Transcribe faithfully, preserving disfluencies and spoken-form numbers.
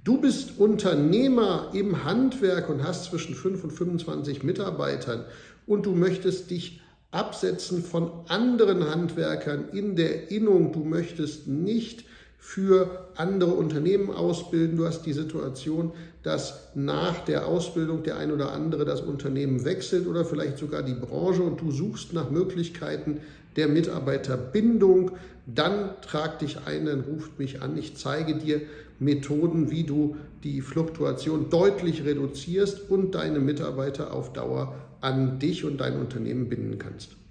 Du bist Unternehmer im Handwerk und hast zwischen fünf und fünfundzwanzig Mitarbeitern und du möchtest dich absetzen von anderen Handwerkern in der Innung. Du möchtest nicht für andere Unternehmen ausbilden. Du hast die Situation, dass nach der Ausbildung der ein oder andere das Unternehmen wechselt oder vielleicht sogar die Branche und du suchst nach Möglichkeiten der Mitarbeiterbindung. Dann trag dich ein, dann ruft mich an. Ich zeige dir Methoden, wie du die Fluktuation deutlich reduzierst und deine Mitarbeiter auf Dauer an dich und dein Unternehmen binden kannst.